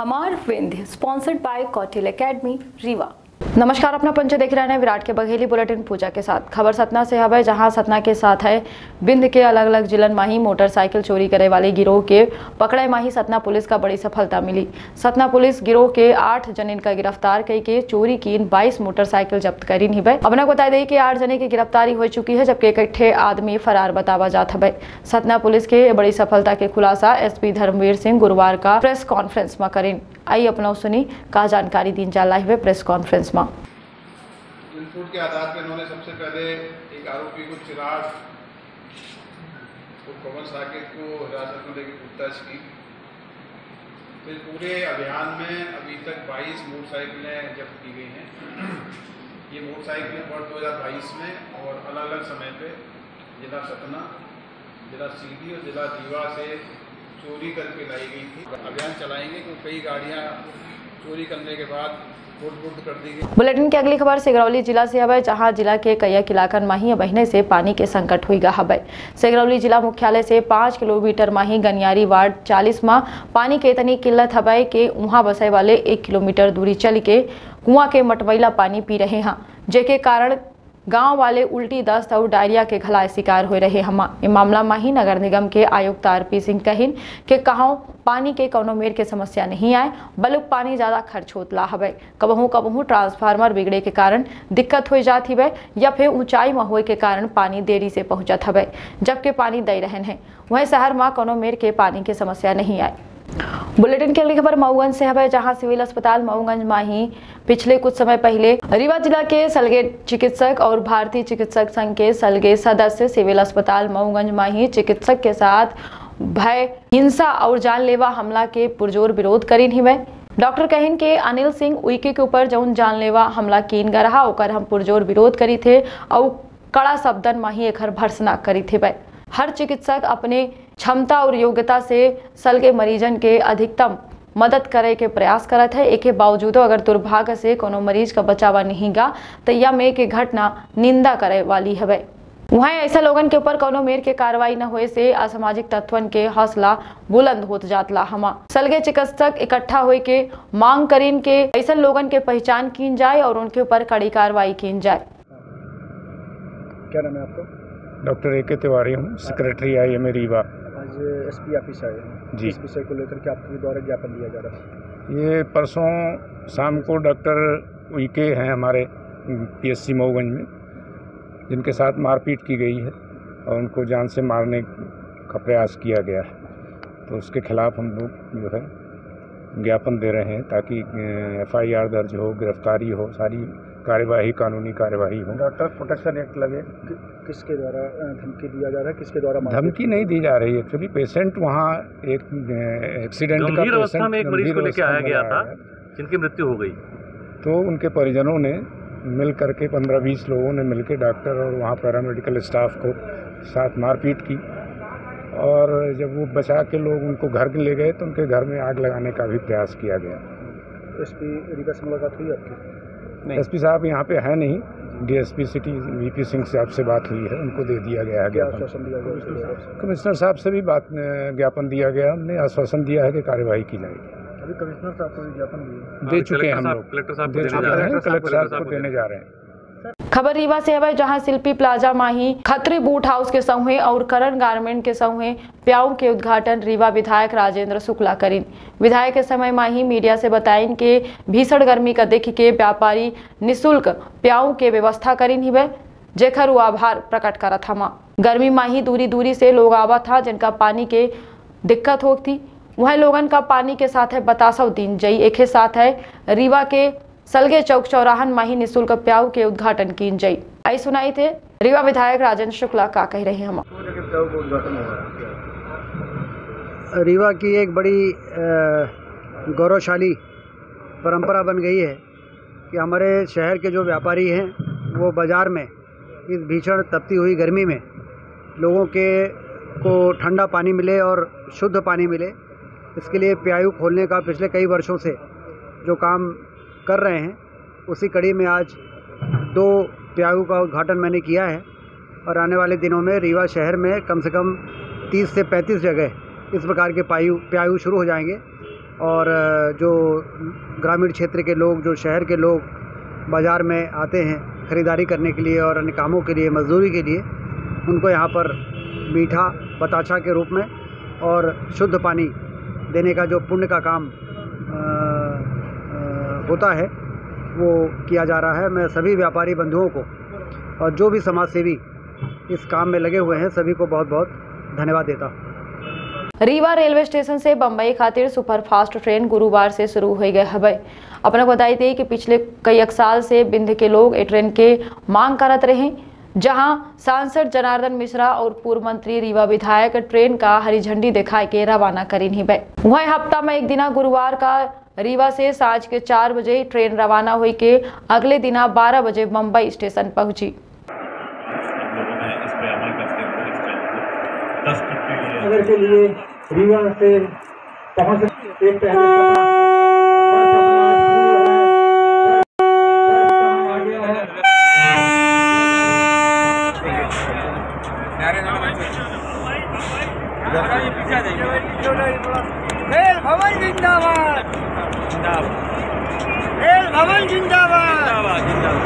हमार Vindhya sponsored by Kautilya academy Rewa. नमस्कार, अपना पंच देख रहे हैं विराट के बघेली बुलेटिन पूजा के साथ। खबर सतना से है, जहां सतना के साथ है बिंद के अलग अलग जिलन माही मोटरसाइकिल चोरी करे वाले गिरोह के पकड़े माही सतना पुलिस का बड़ी सफलता मिली। सतना पुलिस गिरोह के 8 जने का गिरफ्तार करके चोरी की 22 मोटरसाइकिल जब्त करी नहीं है। अपना बता दें कि 8 जने की गिरफ्तारी हो चुकी है, जबकि इकट्ठे आदमी फरार बतावा जाता है। सतना पुलिस के बड़ी सफलता के खुलासा एसपी धर्मवीर सिंह गुरुवार का प्रेस कॉन्फ्रेंस में करें। आई अपना सुनी का जानकारी दी जा रही है प्रेस कॉन्फ्रेंस में। इनपुट के आधार पर उन्होंने सबसे पहले एक आरोपी को चिराग पवन साकेत को हिरासत में लेकर पूछताछ की। तो पूरे अभियान में अभी तक 22 मोटरसाइकिलें जब्त की गई हैं। ये मोटरसाइकिलें वर्ष 2022 में और अलग अलग समय पे जिला सतना, जिला सीधी और जिला रीवा से चोरी करके लाई गई थी। अभियान चलाएंगे क्योंकि कई गाड़ियाँ चोरी करने के बाद कर दी गई। बुलेटिन की अगली खबर सिगरौली जिला से है, जहां जिला के कई इलाकन माही बहने से पानी के संकट हुई है। सिगरौली जिला मुख्यालय से 5 किलोमीटर माही गनियारी वार्ड 40 में पानी के इतनी किल्लत है कि वहां बसे वाले 1 किलोमीटर दूरी चल के कुआं के मटमैला पानी पी रहे हैं, जेके कारण गांव वाले उल्टी दस्त और डायरिया के घलाय शिकार हो रहे हम। इस मामला में ही नगर निगम के आयुक्त आरपी सिंह कहिन के कहूँ पानी के कौनो मेर के समस्या नहीं आए, बल्कि पानी ज्यादा खर्च होतला हवे। कबहू कबहू ट्रांसफार्मर बिगड़े के कारण दिक्कत हो जाती है, या फिर ऊंचाई में होए के कारण पानी देरी से पहुंचत हवे, जबकि पानी दे रहे हैं। वहीं शहर में कौनो मेर के पानी की समस्या नहीं आए। बुलेटिन की अगली खबर मऊगंज से है, जहां सिविल अस्पताल मऊगंज में ही पिछले कुछ समय पहले रीवा जिला के सलगे चिकित्सक और भारतीय चिकित्सक संघ के सलगे सदस्य सिविल अस्पताल मऊगंज में ही चिकित्सक के साथ भय, हिंसा और जानलेवा हमला के पुरजोर विरोध करी हुए। डॉक्टर कहिन के अनिल सिंह उइके के ऊपर जौन जानलेवा हमला कीन गया ओकर हम पुरजोर विरोध करी थे और कड़ा शब्दन में ही एक भर्सना करी थे। हर चिकित्सक अपने क्षमता और योग्यता से सलगे मरीजन के अधिकतम मदद करे के प्रयास करत है। एक बावजूद अगर दुर्भाग्य से कोनो मरीज का बचावा नहीं गा तो यह में के घटना निंदा करे वाली है। वहीं ऐसा लोगन के ऊपर कोनो मेर के कार्रवाई न होए से असामाजिक तत्वन के हौसला बुलंद होत जातला हमा। सलगे चिकित्सक इकट्ठा होए के मांग करीन के ऐसा लोगन के पहचान कीन जाए और उनके ऊपर कड़ी कार्रवाई कीन जाए। क्या नाम है आपका? Doctor A K. तिवारी हूँ, सेक्रेटरी IM रीवा। आज एसपी ऑफिस आए हैं जी, इस विषय को लेकर के आपके द्वारा ज्ञापन दिया जा रहा है। ये परसों शाम को डॉक्टर उइके हैं हमारे PSC मऊगंज में, जिनके साथ मारपीट की गई है और उनको जान से मारने का प्रयास किया गया है। तो उसके खिलाफ हम लोग जो है ज्ञापन दे रहे हैं ताकि FIR दर्ज हो, गिरफ्तारी हो, सारी कार्यवाही, कानूनी कार्यवाही हो। डॉक्टर प्रोटेक्शन एक्ट लगे, किसके द्वारा धमकी दिया जा रहा है, किसके द्वारा? धमकी नहीं दी जा रही है, एक्चुअली पेशेंट वहाँ एक एक्सीडेंट का गंभीर अवस्था में एक मरीज को लेकर आया गया था जिनकी मृत्यु हो गई। तो उनके परिजनों ने मिल करके 15-20 लोगों ने मिलकर डॉक्टर और वहाँ पैरामेडिकल स्टाफ को साथ मारपीट की, और जब वो बचा के लोग उनको घर ले गए तो उनके घर में आग लगाने का भी प्रयास किया गया। एसपी रीवा से मुलाकात हुई आपकी? एसपी साहब यहाँ पे है नहीं, DSP सिटी VP सिंह साहब से बात हुई है, उनको दे दिया गया है ज्ञापन। कमिश्नर साहब से भी बात ज्ञापन दिया गया, हमने आश्वासन दिया है कि कार्यवाही की जाएगी। अभी कमिश्नर साहब को ज्ञापन दे चुके हैं, हम लोग कलेक्टर साहब को देने जा रहे हैं। खबर रीवा से है, जहां शिल्पी प्लाजा माही खत्री बूट हाउस के संगे और करण गारमेंट के संगे प्याऊ के उद्घाटन रीवा विधायक राजेंद्र शुक्ला करीन। विधायक के समय माही मीडिया से बताइन के भीषण गर्मी का देख के व्यापारी निःशुल्क प्याऊ के व्यवस्था करीन हिवे, जेखर वो आभार प्रकट करा था। गर्मी माही दूरी दूरी से लोग आवा था जिनका पानी के दिक्कत होती, वह लोगन का पानी के साथ है बतासव दिन जई। एक साथ है रीवा के सलगे चौक चौराहन माही निःशुल्क प्याऊ के उद्घाटन कीन जई। आई सुनाई थे रीवा विधायक राजेंद्र शुक्ला का कह रहे हैं। हम रीवा की एक बड़ी गौरवशाली परंपरा बन गई है कि हमारे शहर के जो व्यापारी हैं वो बाज़ार में इस भीषण तपती हुई गर्मी में लोगों को ठंडा पानी मिले और शुद्ध पानी मिले, इसके लिए प्याऊ खोलने का पिछले कई वर्षों से जो काम कर रहे हैं, उसी कड़ी में आज 2 प्याऊ का उद्घाटन मैंने किया है। और आने वाले दिनों में रीवा शहर में कम से कम 30 से 35 जगह इस प्रकार के प्याऊ शुरू हो जाएंगे। और जो ग्रामीण क्षेत्र के लोग, जो शहर के लोग बाज़ार में आते हैं ख़रीदारी करने के लिए और अन्य कामों के लिए, मजदूरी के लिए, उनको यहाँ पर मीठा बताशा के रूप में और शुद्ध पानी देने का जो पुण्य का काम होता है वो किया जा रहा है। मैं सभी व्यापारी बंधुओं को और जो भी समाज सेवी इस काम में लगे हुए हैं सभी को बहुत बहुत धन्यवाद देता हूँ। रीवा रेलवे स्टेशन से बम्बई खातिर सुपरफास्ट ट्रेन गुरुवार से शुरू हो गए हवे। अपना बताई थी कि पिछले कई साल से बिंद के लोग ए ट्रेन के मांग करत रहे, जहां सांसद जनार्दन मिश्रा और पूर्व मंत्री रीवा विधायक ट्रेन का हरी झंडी दिखाई के रवाना करीन ही। वही हफ्ता में एक दिना गुरुवार का रीवा से सांझ के 4 बजे ट्रेन रवाना हुई के अगले दिना 12 बजे मुंबई स्टेशन पहुंची। के लिए रीवा से पहुंच एक रेल भवन जिंदाबाद, रेल भवन जिंदाबाद।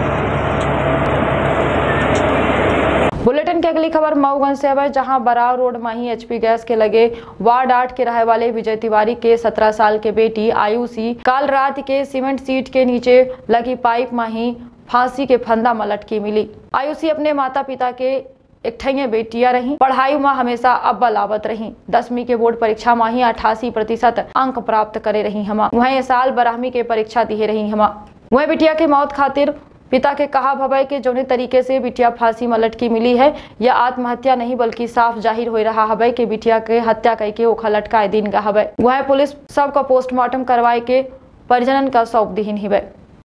बुलेटिन की अगली खबर मऊगंज से है, जहां बराव रोड माही एचपी गैस के लगे वार्ड 8 के रहने वाले विजय तिवारी के 17 साल के बेटी आयुषी काल रात के सीमेंट सीट के नीचे लगी पाइप माही फांसी के फंदा में लटकी मिली। आयुषी अपने माता पिता के एकठैया बेटियां रही, पढ़ाई में हमेशा अव्वल आवत रही। 10वीं के बोर्ड परीक्षा में ही 88% अंक प्राप्त करे रही हमा। वहीं साल 12वीं के परीक्षा दिए रही हमा। वहीं बिटिया के मौत खातिर पिता के कहा भवे के जोने तरीके से बिटिया फांसी में लटकी मिली है, यह आत्महत्या नहीं बल्कि साफ जाहिर हो रहा है कि बिटिया के हत्या करके ओखा लटकाए दिन का हवे। वह पुलिस सबका पोस्टमार्टम करवाए के परिजनन का सौंप दीन ही।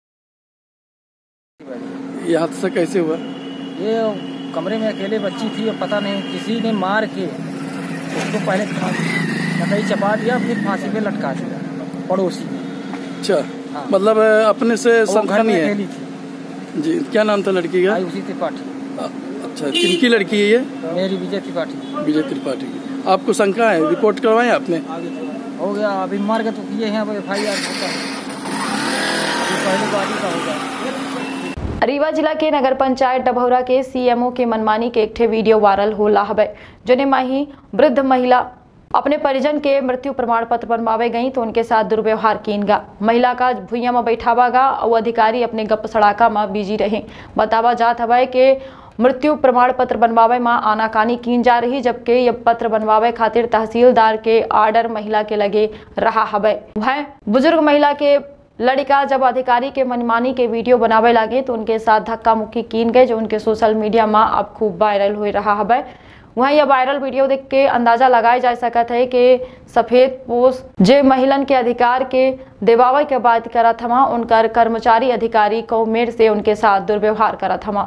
ये हादसा कैसे हुआ? ये कमरे में अकेले बच्ची थी और पता नहीं किसी ने मार के उसको पहले कतई चपा दिया, फिर फांसी पे लटका दिया पड़ोसी। अच्छा, हाँ। मतलब अपने से संख्या नहीं है जी। क्या नाम था लड़की का? आयुषी त्रिपाठी। अच्छा, किनकी लड़की है ये? मेरी विजय त्रिपाठी। विजय त्रिपाठी की। आपको शंका है? रिपोर्ट करवाएं आपने? हो गया, अभी मार के तो किए हैं, अब FIR होता है, पहले बारी का होगा। रीवा जिला के नगर पंचायत डभौरा के CMO के मनमानी के एक वीडियो वायरल हो रहा है, जिन्हें माही वृद्ध महिला अपने परिजन के मृत्यु प्रमाण पत्र बनवावे गई तो उनके साथ दुर्व्यवहार कीनगा। महिला का भुइया में बैठावागा और अधिकारी अपने गप सड़ाका में बिजी रहे। बतावा जात हवा के मृत्यु प्रमाण पत्र बनवावे में आनाकानी कीन जा रही, जबकि यह पत्र बनवावे खातिर तहसीलदार के आर्डर महिला के लगे रहा हवे। वह बुजुर्ग महिला के लड़का जब अधिकारी के मनमानी के वीडियो बनावे लगे तो उनके साथ धक्का मुक्की कीन गए, जो उनके सोशल मीडिया में अब खूब वायरल हो रहा है। वहीं यह वायरल वीडियो देख के अंदाजा लगाया जा सकता है कि सफेद पोश जे महिलन के अधिकार के देवावे के बात करा थमा, उनकर कर्मचारी अधिकारी को मेर से उनके साथ दुर्व्यवहार करा थमा।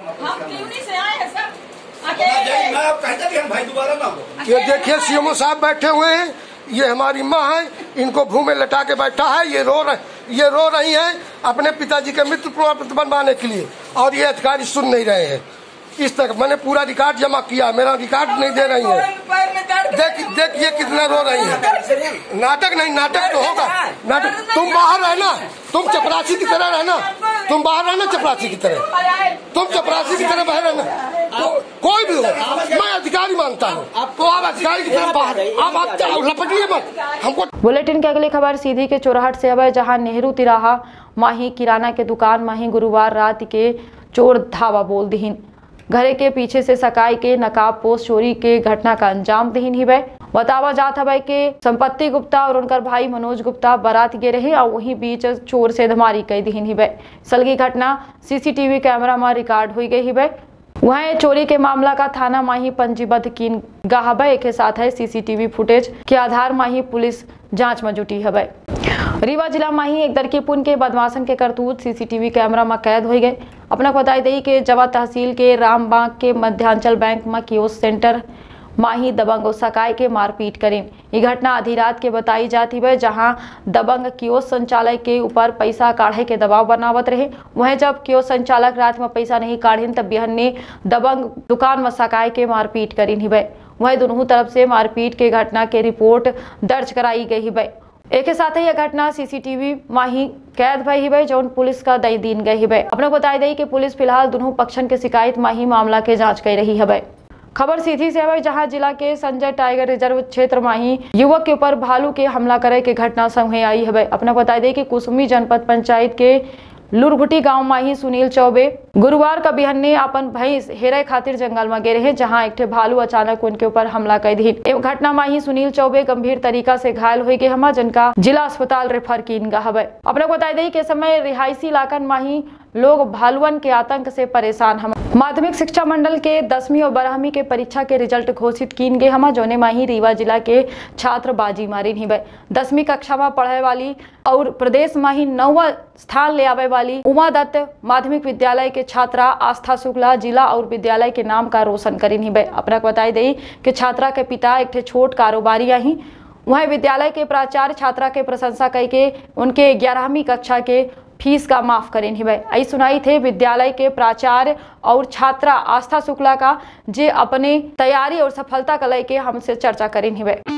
ये देखिए CMO साहब बैठे हुए हैं, ये हमारी माँ है, इनको भूमि में लटा के बैठा है, ये रो रही हैं अपने पिताजी के मृत्यु प्रमाण पत्र बनवाने के लिए, और ये अधिकारी सुन नहीं रहे हैं। इस तक मैंने पूरा रिकॉर्ड जमा किया, मेरा रिकॉर्ड नहीं दे रही है। देख ये कितना रो रही है। नाटक नहीं, नाटक तो होगा नाटक। तुम बाहर रहना, तुम चपरासी की तरह रहना, तुम बाहर रहना चपरासी की तरह, तुम चपरासी की तरह बाहर रहना। तो कोई भी हो, मैं अधिकारी मानता हूँ, तो आप अधिकारी की तरह बाहर, आप लपटिए मत हमको। बुलेटिन की अगली खबर सीधी के चौराहट से है, जहाँ नेहरू तिराहा माही किराना के दुकान माही गुरुवार रात के चोर धावा बोल दीन। घरे के पीछे से सकाई के नकाब पोस्ट चोरी के घटना का अंजाम दीन ही वह। बतावा जात है कि संपत्ति गुप्ता और उनका भाई मनोज गुप्ता बारात गे रहे और वहीं बीच चोर से धमारी कई दीन ही वह। सलगी घटना CCTV कैमरा में रिकॉर्ड हुई गई ही वह। वहीं चोरी के मामला का थाना माही पंजीबद्ध कीन गाहबे एक साथ है CCTV फुटेज के आधार माही पुलिस जांच में जुटी है। रीवा जिला माही एक दरकी पुन के बदमाशन के करतूत CCTV कैमरा में कैद हो गए। अपना बताई दी कि जवा तहसील के रामबाग के मध्यांचल बैंक में कियोस्क सेंटर माही दबंग सकाई के मारपीट करें। ये घटना आधी रात के बताई जाती है, जहां दबंग कियोस्क संचालक के ऊपर पैसा काढ़े के दबाव बनावत रहे। वहीं जब कियोस्क संचालक रात में पैसा नहीं काढ़ें तब बिहन ने दबंग दुकान में सकाई के मारपीट करीन ही। वहीं दोनों तरफ से मारपीट के घटना के रिपोर्ट दर्ज कराई गई है। एक साथ ही यह घटना सीसीटीवी माही कैद भई हिबे जौन पुलिस का दई दीन गई हिबे। अपने बताई दई कि पुलिस फिलहाल दोनों पक्षन के शिकायत माही मामला के जांच कर रही है। खबर सीधी से है जहां जिला के संजय टाइगर रिजर्व क्षेत्र में ही युवक के ऊपर भालू के हमला करे के घटना सामने आई है। अपना बता दें कि कुसुमी जनपद पंचायत के लुरघुटी गांव में ही सुनील चौबे गुरुवार का बिहन्ने अपन भैंस हेरे खातिर जंगल में गए रहे, जहां एक भालू अचानक उनके ऊपर हमला कर दी। घटना में ही सुनील चौबे गंभीर तरीका से घायल हो गए हमा, जिनका जिला अस्पताल रेफर किन गा हवे। अपने बता दें कि समय रिहायशी इलाकन में ही लोग भालुअन के आतंक से परेशान हम। माध्यमिक शिक्षा मंडल के 10वीं और 12वीं के परीक्षा के रिजल्ट घोषित किन गए हमा, जोने में ही रीवा जिला के छात्र बाजी मारिन हिबे। 10वीं कक्षा में पढ़े वाली और प्रदेश में ही 9वां स्थान ले आवे वाली उमा दत्त माध्यमिक विद्यालय के छात्रा आस्था शुक्ला जिला और विद्यालय के नाम का रोशन करिन हिबे। अपना बताई दी कि छात्रा के पिता एक छोट कारोबारी ही वहीं विद्यालय के प्राचार्य छात्रा के प्रशंसा करके उनके 11वीं कक्षा के फीस का माफ करें हिबे। आई सुनाई थे विद्यालय के प्राचार्य और छात्रा आस्था शुक्ला का जे अपने तैयारी और सफलता का लेके हमसे चर्चा करें हिबे।